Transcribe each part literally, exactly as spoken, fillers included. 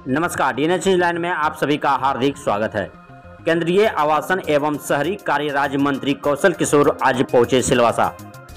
नमस्कार, DNH news line में आप सभी का हार्दिक स्वागत है। केंद्रीय आवासन एवं शहरी कार्य राज्य मंत्री कौशल किशोर आज पहुंचे सिलवासा।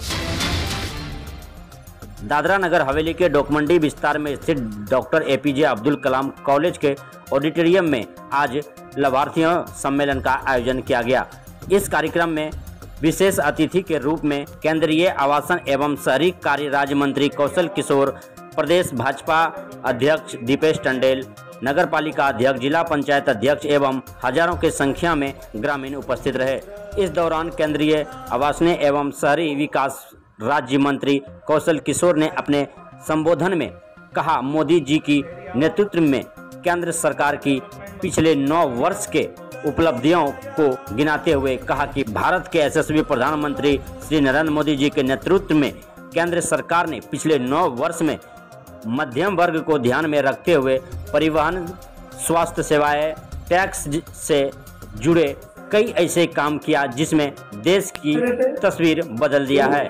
दादरा नगर हवेली के डोकमंडी विस्तार में स्थित doctor APJ Abdul Kalam college के ऑडिटोरियम में आज लाभार्थियों सम्मेलन का आयोजन किया गया। इस कार्यक्रम में विशेष अतिथि के रूप में केंद्रीय आवासन एवं शहरी कार्य राज्य मंत्री कौशल किशोर, प्रदेश भाजपा अध्यक्ष दीपेश टंडेल, नगर पालिका अध्यक्ष, जिला पंचायत अध्यक्ष एवं हजारों की संख्या में ग्रामीण उपस्थित रहे। इस दौरान केंद्रीय आवासन एवं शहरी विकास राज्य मंत्री कौशल किशोर ने अपने संबोधन में कहा, मोदी जी की नेतृत्व में केंद्र सरकार की पिछले नौ वर्ष के उपलब्धियों को गिनाते हुए कहा कि भारत के यशस्वी प्रधानमंत्री श्री नरेंद्र मोदी जी के नेतृत्व में केंद्र सरकार ने पिछले नौ वर्ष में मध्यम वर्ग को ध्यान में रखते हुए परिवहन, स्वास्थ्य सेवाएं, टैक्स से जुड़े कई ऐसे काम किया जिसमें देश की तस्वीर बदल दिया है।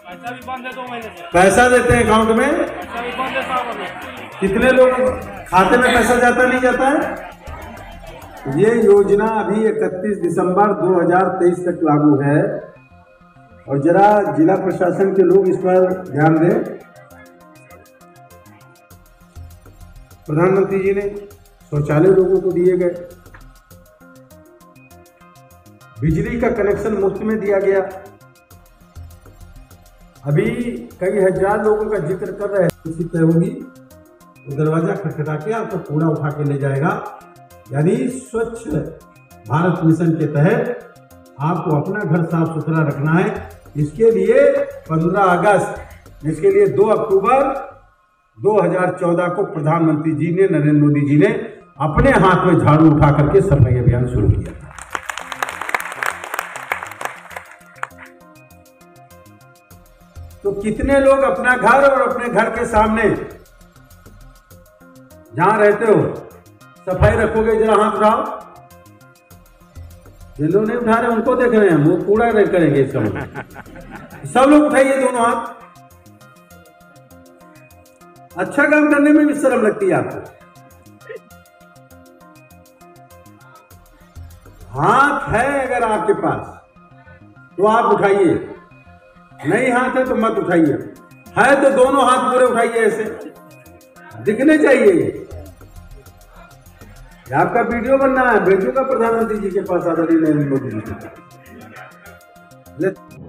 पैसा देते हैं अकाउंट में, कितने लोग खाते में पैसा जाता नहीं जाता है। ये योजना अभी इकतीस दिसंबर दो हज़ार तेईस तक लागू है और जरा जिला प्रशासन के लोग इस पर ध्यान दें। प्रधानमंत्री जी ने शौचालय लोगों को दिए गए, बिजली का कनेक्शन मुफ्त में दिया गया। अभी कई हजार लोगों का जिक्र कर रहे हैं, इसी तय होगी वो दरवाजा खटखटा के आपको कूड़ा उठा के ले जाएगा। यानी स्वच्छ भारत मिशन के तहत आपको अपना घर साफ सुथरा रखना है। इसके लिए पंद्रह अगस्त, इसके लिए दो अक्टूबर दो हज़ार चौदह को प्रधानमंत्री जी ने, नरेंद्र मोदी जी ने अपने हाथ में झाड़ू उठा करके सफाई अभियान शुरू किया। तो कितने लोग अपना घर और अपने घर के सामने जहां रहते हो सफाई रखोगे? जरा हाथ उठाओ। जिन लोग नहीं उठा रहे उनको देख रहे हैं, वो कूड़ा करेंगे इसका मतलब। सब लोग उठाइए दोनों हाथ। अच्छा काम करने में भी शर्म लगती है आपको। हाथ है अगर आपके पास तो आप उठाइए, नहीं हाथ है तो मत उठाइए। है तो दोनों हाथ पूरे उठाइए, ऐसे दिखने चाहिए। आपका वीडियो बनना है, भेजूंगा प्रधानमंत्री जी के पास, आदरणीय नरेंद्र मोदी जी के पास।